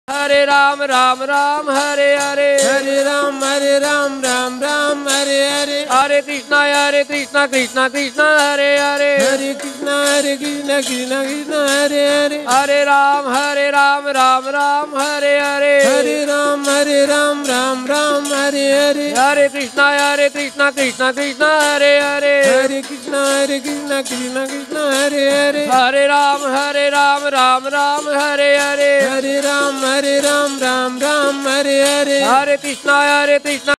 Hare Ram Ram Ram Hare Hare, Hare Ram Ram Ram Hare Hare, Hare Krishna Krishna Krishna Hare Hare, Hare Krishna Krishna Krishna Hare Hare, Hare Ram Ram Ram Hare Hare, Hare Ram Ram Hare Hare, Hare Krishna Krishna Krishna Hare Hare, Hare Krishna Krishna Krishna Hare Hare, Hare Ram Ram Ram Hare Hare, Hare Ram Ram Hare Hare, Hare Krishna Krishna